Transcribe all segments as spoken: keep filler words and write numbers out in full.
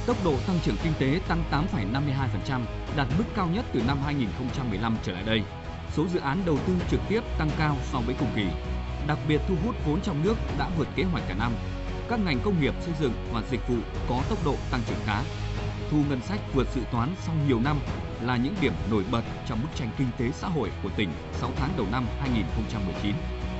Tốc độ tăng trưởng kinh tế tăng tám phẩy năm mươi hai phần trăm, đạt mức cao nhất từ năm hai nghìn không trăm mười lăm trở lại đây. Số dự án đầu tư trực tiếp tăng cao so với cùng kỳ. Đặc biệt thu hút vốn trong nước đã vượt kế hoạch cả năm. Các ngành công nghiệp, xây dựng và dịch vụ có tốc độ tăng trưởng khá. Thu ngân sách vượt dự toán sau nhiều năm là những điểm nổi bật trong bức tranh kinh tế xã hội của tỉnh sáu tháng đầu năm hai nghìn không trăm mười chín.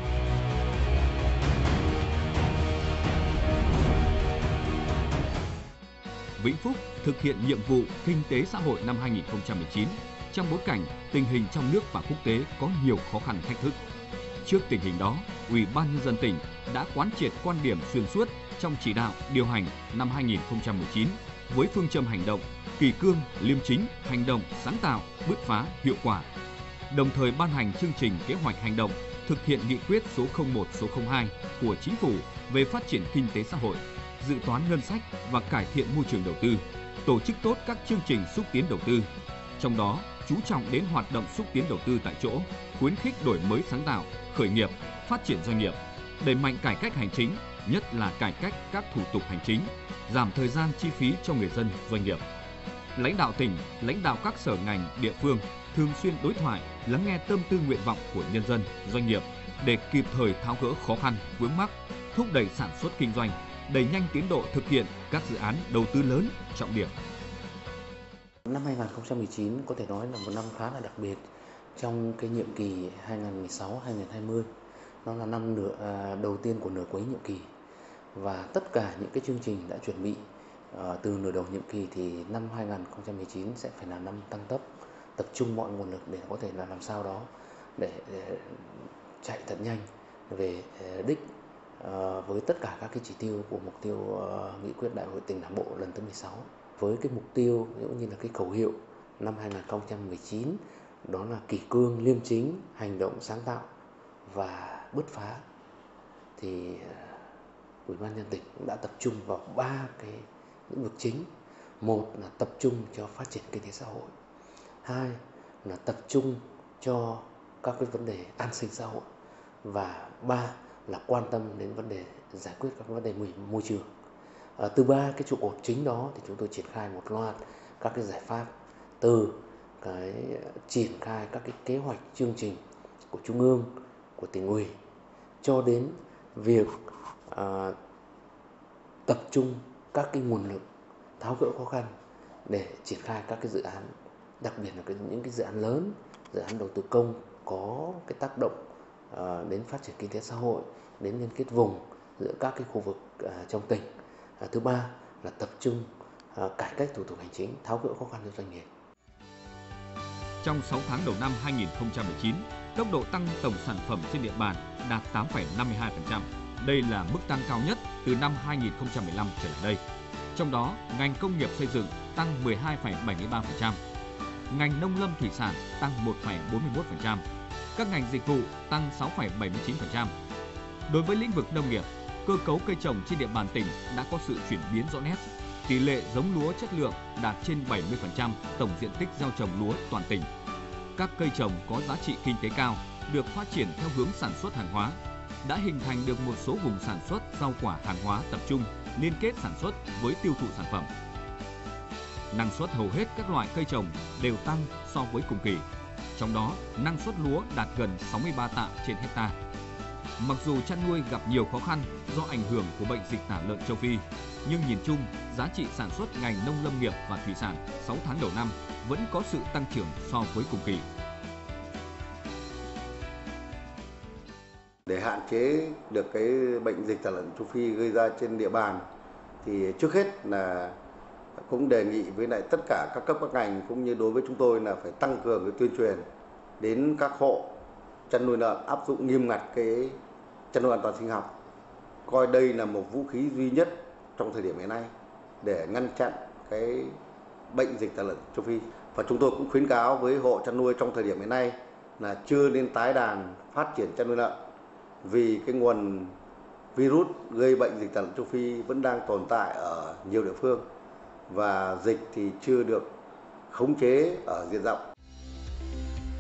Vĩnh Phúc thực hiện nhiệm vụ kinh tế xã hội năm hai nghìn không trăm mười chín trong bối cảnh tình hình trong nước và quốc tế có nhiều khó khăn thách thức. Trước tình hình đó, Ủy ban Nhân dân tỉnh đã quán triệt quan điểm xuyên suốt trong chỉ đạo điều hành năm hai nghìn không trăm mười chín với phương châm hành động kỷ cương, liêm chính, hành động sáng tạo, bứt phá, hiệu quả. Đồng thời ban hành chương trình kế hoạch hành động thực hiện nghị quyết số không một số không hai của Chính phủ về phát triển kinh tế xã hội, dự toán ngân sách và cải thiện môi trường đầu tư, tổ chức tốt các chương trình xúc tiến đầu tư. Trong đó, chú trọng đến hoạt động xúc tiến đầu tư tại chỗ, khuyến khích đổi mới sáng tạo, khởi nghiệp, phát triển doanh nghiệp, đẩy mạnh cải cách hành chính, nhất là cải cách các thủ tục hành chính, giảm thời gian chi phí cho người dân, doanh nghiệp. Lãnh đạo tỉnh, lãnh đạo các sở ngành, địa phương thường xuyên đối thoại, lắng nghe tâm tư nguyện vọng của nhân dân, doanh nghiệp để kịp thời tháo gỡ khó khăn, vướng mắc, thúc đẩy sản xuất kinh doanh, đẩy nhanh tiến độ thực hiện các dự án đầu tư lớn, trọng điểm. Năm hai nghìn không trăm mười chín có thể nói là một năm khá là đặc biệt trong cái nhiệm kỳ hai nghìn không trăm mười sáu hai nghìn không trăm hai mươi. Nó là năm nửa à, đầu tiên của nửa cuối nhiệm kỳ và tất cả những cái chương trình đã chuẩn bị à, từ nửa đầu nhiệm kỳ thì năm hai nghìn không trăm mười chín sẽ phải là năm tăng tốc, tập trung mọi nguồn lực để có thể là làm sao đó để, để chạy thật nhanh về đích à, với tất cả các cái chỉ tiêu của mục tiêu à, nghị quyết đại hội tỉnh đảng bộ lần thứ mười sáu. Với cái mục tiêu cũng như là cái khẩu hiệu năm hai nghìn không trăm mười chín đó là kỷ cương, liêm chính, hành động sáng tạo và bứt phá, thì Ủy ban nhân dân tỉnh cũng đã tập trung vào ba cái lĩnh vực chính. Một là tập trung cho phát triển kinh tế xã hội, hai là tập trung cho các cái vấn đề an sinh xã hội, và ba là quan tâm đến vấn đề giải quyết các vấn đề môi trường. À, từ ba cái trụ cột chính đó thì chúng tôi triển khai một loạt các cái giải pháp, từ cái triển khai các cái kế hoạch chương trình của Trung ương, của tỉnh ủy, cho đến việc à, tập trung các cái nguồn lực tháo gỡ khó khăn để triển khai các cái dự án, đặc biệt là cái, những cái dự án lớn, dự án đầu tư công có cái tác động à, đến phát triển kinh tế xã hội, đến liên kết vùng giữa các cái khu vực à, trong tỉnh. À, thứ ba là tập trung à, cải cách thủ tục hành chính, tháo gỡ khó khăn cho doanh nghiệp. Trong sáu tháng đầu năm hai nghìn không trăm mười chín, tốc độ tăng tổng sản phẩm trên địa bàn đạt tám phẩy năm mươi hai phần trăm. Đây là mức tăng cao nhất từ năm hai nghìn không trăm mười lăm trở lại đây. Trong đó, ngành công nghiệp xây dựng tăng mười hai phẩy bảy mươi ba phần trăm, ngành nông lâm thủy sản tăng một phẩy bốn mươi mốt phần trăm, các ngành dịch vụ tăng sáu phẩy bảy mươi chín phần trăm. Đối với lĩnh vực nông nghiệp, cơ cấu cây trồng trên địa bàn tỉnh đã có sự chuyển biến rõ nét. Tỷ lệ giống lúa chất lượng đạt trên bảy mươi phần trăm tổng diện tích gieo trồng lúa toàn tỉnh. Các cây trồng có giá trị kinh tế cao được phát triển theo hướng sản xuất hàng hóa, đã hình thành được một số vùng sản xuất rau quả hàng hóa tập trung, liên kết sản xuất với tiêu thụ sản phẩm. Năng suất hầu hết các loại cây trồng đều tăng so với cùng kỳ. Trong đó, năng suất lúa đạt gần sáu mươi ba tạ trên hecta. Mặc dù chăn nuôi gặp nhiều khó khăn do ảnh hưởng của bệnh dịch tả lợn châu Phi, nhưng nhìn chung, giá trị sản xuất ngành nông lâm nghiệp và thủy sản sáu tháng đầu năm vẫn có sự tăng trưởng so với cùng kỳ. Để hạn chế được cái bệnh dịch tả lợn châu Phi gây ra trên địa bàn, thì trước hết là cũng đề nghị với lại tất cả các cấp các ngành cũng như đối với chúng tôi là phải tăng cường cái tuyên truyền đến các hộ chăn nuôi lợn, áp dụng nghiêm ngặt cái chăn nuôi an toàn sinh học, coi đây là một vũ khí duy nhất trong thời điểm hiện nay để ngăn chặn cái bệnh dịch tả lợn châu Phi. Và chúng tôi cũng khuyến cáo với hộ chăn nuôi trong thời điểm hiện nay là chưa nên tái đàn phát triển chăn nuôi lợn, vì cái nguồn virus gây bệnh dịch tả lợn châu Phi vẫn đang tồn tại ở nhiều địa phương và dịch thì chưa được khống chế ở diện rộng.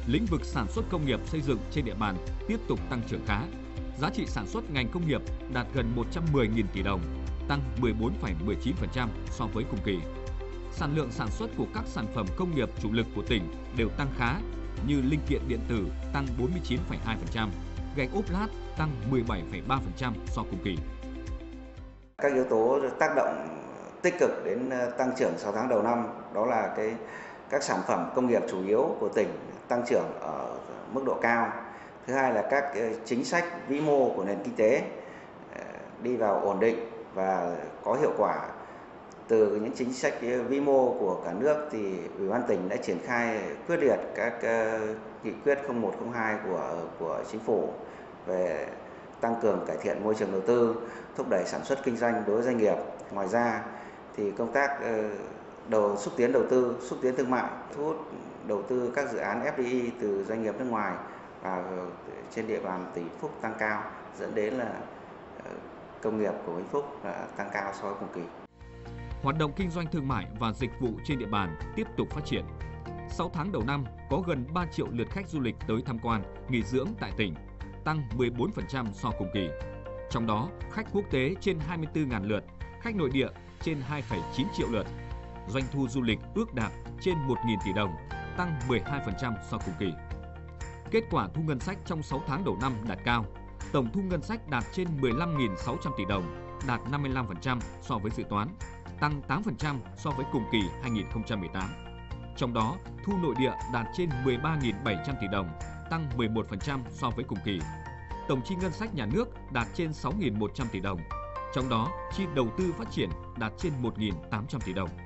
Lĩnh vực sản xuất công nghiệp xây dựng trên địa bàn tiếp tục tăng trưởng khá. Giá trị sản xuất ngành công nghiệp đạt gần một trăm mười nghìn tỷ đồng, tăng mười bốn phẩy mười chín phần trăm so với cùng kỳ. Sản lượng sản xuất của các sản phẩm công nghiệp chủ lực của tỉnh đều tăng khá, như linh kiện điện tử tăng bốn mươi chín phẩy hai phần trăm, gạch ốp lát tăng mười bảy phẩy ba phần trăm so cùng kỳ. Các yếu tố tác động tích cực đến tăng trưởng sáu tháng đầu năm đó là cái các sản phẩm công nghiệp chủ yếu của tỉnh tăng trưởng ở mức độ cao. Thứ hai là các chính sách vĩ mô của nền kinh tế đi vào ổn định và có hiệu quả. Từ những chính sách vĩ mô của cả nước thì Ủy ban tỉnh đã triển khai quyết liệt các nghị quyết không một không hai của của chính phủ về tăng cường cải thiện môi trường đầu tư, thúc đẩy sản xuất kinh doanh đối với doanh nghiệp. Ngoài ra thì công tác đầu xúc tiến đầu tư, xúc tiến thương mại, thu hút đầu tư các dự án ép đê i từ doanh nghiệp nước ngoài và trên địa bàn tỉnh Vĩnh Phúc tăng cao, dẫn đến là công nghiệp của Vĩnh Phúc tăng cao so với cùng kỳ. Hoạt động kinh doanh thương mại và dịch vụ trên địa bàn tiếp tục phát triển. sáu tháng đầu năm có gần ba triệu lượt khách du lịch tới tham quan, nghỉ dưỡng tại tỉnh, tăng mười bốn phần trăm so cùng kỳ. Trong đó, khách quốc tế trên hai mươi tư nghìn lượt, khách nội địa trên hai phẩy chín triệu lượt. Doanh thu du lịch ước đạt trên một nghìn tỷ đồng, tăng mười hai phần trăm so cùng kỳ. Kết quả thu ngân sách trong sáu tháng đầu năm đạt cao. Tổng thu ngân sách đạt trên mười lăm nghìn sáu trăm tỷ đồng, đạt năm mươi lăm phần trăm so với dự toán, tăng tám phần trăm so với cùng kỳ hai nghìn không trăm mười tám. Trong đó, thu nội địa đạt trên mười ba nghìn bảy trăm tỷ đồng, tăng mười một phần trăm so với cùng kỳ. Tổng chi ngân sách nhà nước đạt trên sáu nghìn một trăm tỷ đồng. Trong đó, chi đầu tư phát triển đạt trên một nghìn tám trăm tỷ đồng.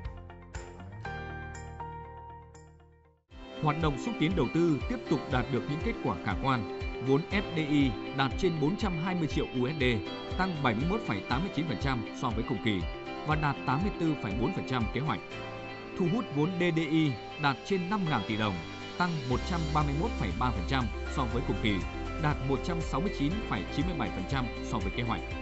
Hoạt động xúc tiến đầu tư tiếp tục đạt được những kết quả khả quan. Vốn ép đê i đạt trên bốn trăm hai mươi triệu u ét đê, tăng bảy mươi mốt phẩy tám mươi chín phần trăm so với cùng kỳ và đạt tám mươi tư phẩy bốn phần trăm kế hoạch. Thu hút vốn đê đê i đạt trên năm nghìn tỷ đồng, tăng một trăm ba mươi mốt phẩy ba phần trăm so với cùng kỳ, đạt một trăm sáu mươi chín phẩy chín mươi bảy phần trăm so với kế hoạch.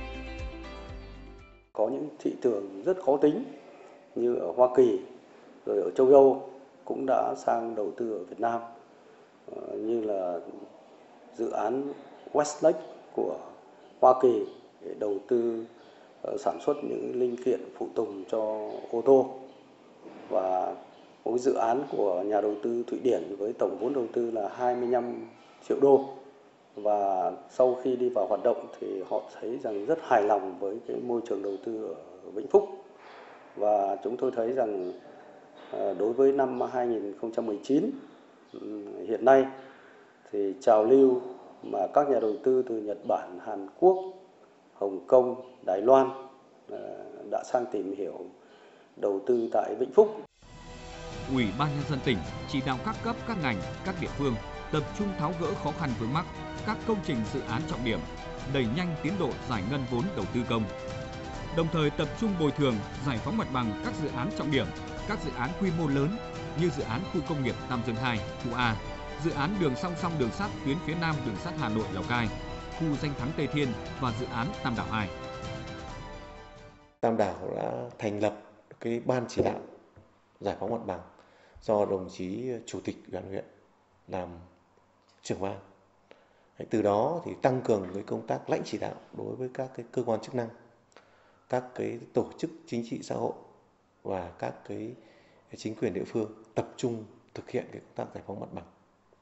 Có những thị trường rất khó tính như ở Hoa Kỳ, rồi ở châu Âu cũng đã sang đầu tư ở Việt Nam, như là dự án Westlake của Hoa Kỳ để đầu tư sản xuất những linh kiện phụ tùng cho ô tô, và một cái dự án của nhà đầu tư Thụy Điển với tổng vốn đầu tư là hai mươi lăm triệu đô. Và sau khi đi vào hoạt động thì họ thấy rằng rất hài lòng với cái môi trường đầu tư ở Vĩnh Phúc. Và chúng tôi thấy rằng đối với năm hai nghìn không trăm mười chín hiện nay thì trào lưu mà các nhà đầu tư từ Nhật Bản, Hàn Quốc, Hồng Kông, Đài Loan đã sang tìm hiểu đầu tư tại Vĩnh Phúc. Ủy ban Nhân dân tỉnh chỉ đạo các cấp, các ngành, các địa phương tập trung tháo gỡ khó khăn vướng mắc, các công trình dự án trọng điểm, đẩy nhanh tiến độ giải ngân vốn đầu tư công. Đồng thời tập trung bồi thường, giải phóng mặt bằng các dự án trọng điểm, các dự án quy mô lớn như dự án khu công nghiệp Tam Dương hai, khu A, dự án đường song song đường sắt tuyến phía Nam đường sắt Hà Nội Lào Cai, khu danh thắng Tây Thiên và dự án Tam Đảo hai. Tam Đảo đã thành lập cái ban chỉ đạo giải phóng mặt bằng do đồng chí chủ tịch ủy ban huyện làm trưởng ban. Từ đó thì tăng cường cái công tác lãnh chỉ đạo đối với các cái cơ quan chức năng, các cái tổ chức chính trị xã hội và các cái chính quyền địa phương tập trung thực hiện cái công tác giải phóng mặt bằng.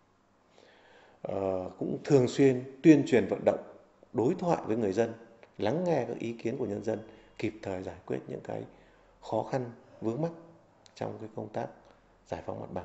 Ờ, cũng thường xuyên tuyên truyền vận động, đối thoại với người dân, lắng nghe các ý kiến của nhân dân, kịp thời giải quyết những cái khó khăn vướng mắc trong cái công tác giải phóng mặt bằng.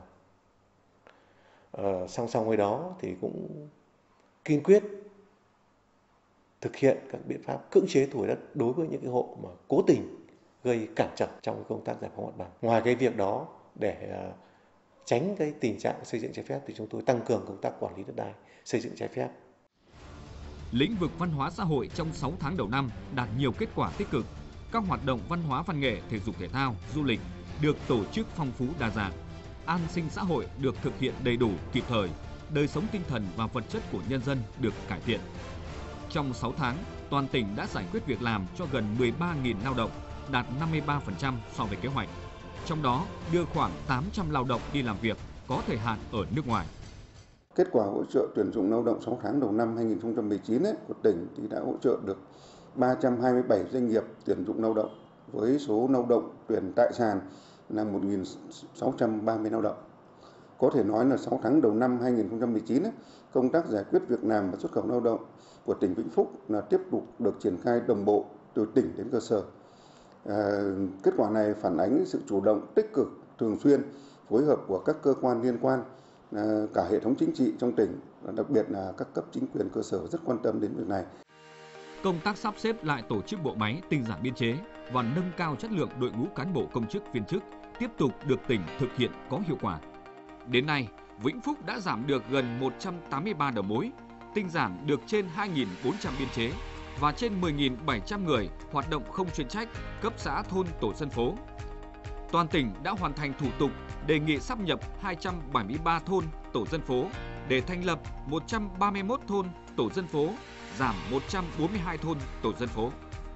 Ờ, song song với đó thì cũng kiên quyết thực hiện các biện pháp cưỡng chế thu hồi đất đối với những cái hộ mà cố tình gây cản trở trong cái công tác giải phóng mặt bằng. Ngoài cái việc đó, để uh, tránh cái tình trạng xây dựng trái phép thì chúng tôi tăng cường công tác quản lý đất đai, xây dựng trái phép. Lĩnh vực văn hóa xã hội trong sáu tháng đầu năm đạt nhiều kết quả tích cực. Các hoạt động văn hóa văn nghệ, thể dục thể thao, du lịch được tổ chức phong phú đa dạng. An sinh xã hội được thực hiện đầy đủ, kịp thời. Đời sống tinh thần và vật chất của nhân dân được cải thiện. Trong sáu tháng, toàn tỉnh đã giải quyết việc làm cho gần mười ba nghìn lao động, đạt năm mươi ba phần trăm so với kế hoạch. Trong đó, đưa khoảng tám trăm lao động đi làm việc có thời hạn ở nước ngoài. Kết quả hỗ trợ tuyển dụng lao động sáu tháng đầu năm hai nghìn không trăm mười chín ấy, của tỉnh thì đã hỗ trợ được ba trăm hai mươi bảy doanh nghiệp tuyển dụng lao động với số lao động tuyển tại sàn là một nghìn sáu trăm ba mươi lao động. Có thể nói là sáu tháng đầu năm hai nghìn không trăm mười chín ấy, công tác giải quyết việc làm và xuất khẩu lao động của tỉnh Vĩnh Phúc là tiếp tục được triển khai đồng bộ từ tỉnh đến cơ sở. À, kết quả này phản ánh sự chủ động, tích cực, thường xuyên phối hợp của các cơ quan liên quan, à, cả hệ thống chính trị trong tỉnh, đặc biệt là các cấp chính quyền cơ sở rất quan tâm đến việc này. Công tác sắp xếp lại tổ chức bộ máy, tinh giản biên chế và nâng cao chất lượng đội ngũ cán bộ công chức viên chức tiếp tục được tỉnh thực hiện có hiệu quả. Đến nay, Vĩnh Phúc đã giảm được gần một trăm tám mươi ba đầu mối, tinh giản được trên hai nghìn bốn trăm biên chế và trên mười nghìn bảy trăm người hoạt động không chuyên trách cấp xã thôn tổ dân phố. Toàn tỉnh đã hoàn thành thủ tục đề nghị sáp nhập hai trăm bảy mươi ba thôn tổ dân phố để thành lập một trăm ba mươi mốt thôn tổ dân phố, giảm một trăm bốn mươi hai thôn tổ dân phố.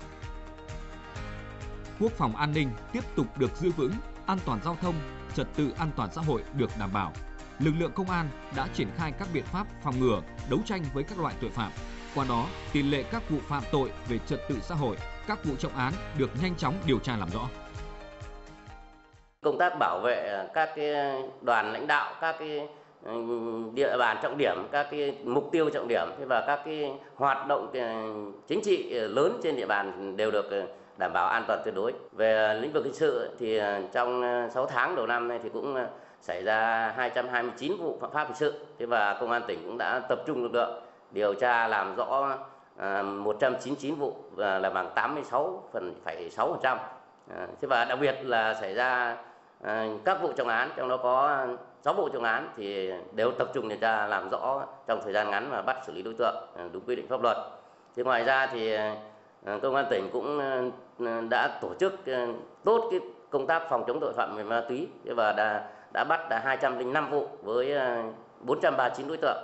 Quốc phòng an ninh tiếp tục được giữ vững, an toàn giao thông, trật tự an toàn xã hội được đảm bảo. Lực lượng công an đã triển khai các biện pháp phòng ngừa, đấu tranh với các loại tội phạm. Qua đó, tỷ lệ các vụ phạm tội về trật tự xã hội, các vụ trọng án được nhanh chóng điều tra làm rõ. Công tác bảo vệ các cái đoàn lãnh đạo, các cái địa bàn trọng điểm, các cái mục tiêu trọng điểm và các cái hoạt động chính trị lớn trên địa bàn đều được đảm bảo an toàn tuyệt đối. Về lĩnh vực hình sự thì trong sáu tháng đầu năm này thì cũng xảy ra hai trăm hai mươi chín vụ phạm pháp hình sự, và công an tỉnh cũng đã tập trung lực lượng điều tra làm rõ một trăm chín mươi chín vụ và là bằng tám mươi sáu phẩy sáu phần trăm. Thế và đặc biệt là xảy ra các vụ trọng án, trong đó có sáu vụ trọng án thì đều tập trung điều tra làm rõ trong thời gian ngắn và bắt xử lý đối tượng đúng quy định pháp luật. Thế ngoài ra thì công an tỉnh cũng đã tổ chức tốt cái công tác phòng chống tội phạm về ma túy và đã đã bắt đã hai trăm lẻ năm vụ với bốn trăm ba mươi chín đối tượng.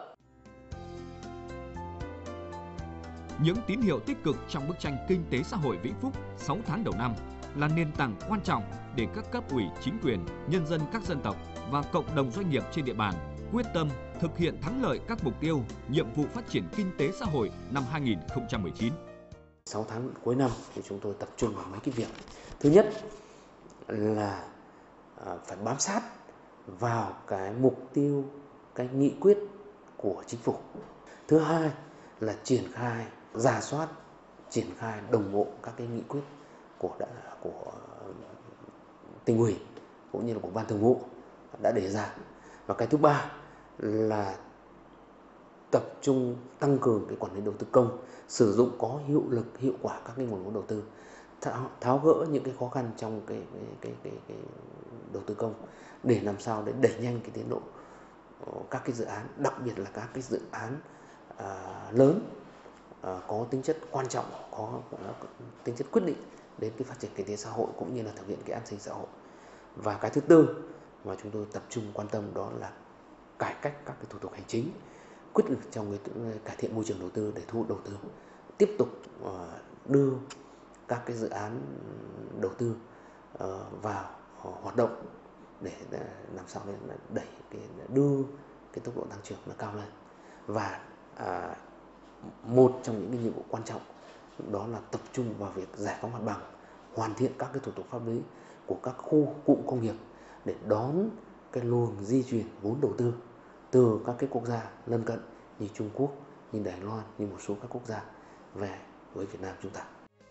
Những tín hiệu tích cực trong bức tranh kinh tế xã hội Vĩnh Phúc sáu tháng đầu năm là nền tảng quan trọng để các cấp ủy, chính quyền, nhân dân các dân tộc và cộng đồng doanh nghiệp trên địa bàn quyết tâm thực hiện thắng lợi các mục tiêu, nhiệm vụ phát triển kinh tế xã hội năm hai nghìn không trăm mười chín. sáu tháng cuối năm thì chúng tôi tập trung vào mấy cái việc. Thứ nhất là phải bám sát vào cái mục tiêu, cái nghị quyết của chính phủ. Thứ hai là triển khai, rà soát, triển khai đồng bộ các cái nghị quyết của đã, của tỉnh ủy cũng như là của ban thường vụ đã đề ra. Và cái thứ ba là tập trung tăng cường cái quản lý đầu tư công, sử dụng có hiệu lực, hiệu quả các cái nguồn vốn đầu tư, tháo, tháo gỡ những cái khó khăn trong cái cái, cái cái cái đầu tư công để làm sao để đẩy nhanh cái tiến độ các cái dự án, đặc biệt là các cái dự án à, lớn à, có tính chất quan trọng, có, có tính chất quyết định đến cái phát triển kinh tế xã hội cũng như là thực hiện cái an sinh xã hội. Và cái thứ tư mà chúng tôi tập trung quan tâm đó là cải cách các cái thủ tục hành chính, quyết liệt trong cái cải thiện môi trường đầu tư để thu hút đầu tư, tiếp tục uh, đưa các cái dự án đầu tư uh, vào uh, hoạt động để uh, làm sao để đẩy cái đưa cái tốc độ tăng trưởng nó cao lên. Và uh, một trong những cái nhiệm vụ quan trọng đó là tập trung vào việc giải phóng mặt bằng, hoàn thiện các cái thủ tục pháp lý của các khu cụm công nghiệp để đón cái luồng di chuyển vốn đầu tư từ các cái quốc gia lân cận như Trung Quốc, như Đài Loan, như một số các quốc gia về với Việt Nam chúng ta.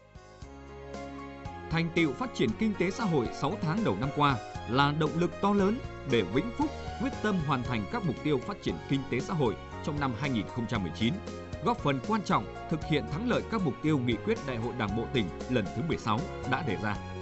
Thành tựu phát triển kinh tế xã hội sáu tháng đầu năm qua là động lực to lớn để Vĩnh Phúc quyết tâm hoàn thành các mục tiêu phát triển kinh tế xã hội trong năm hai nghìn không trăm mười chín, góp phần quan trọng thực hiện thắng lợi các mục tiêu nghị quyết Đại hội Đảng bộ tỉnh lần thứ mười sáu đã đề ra.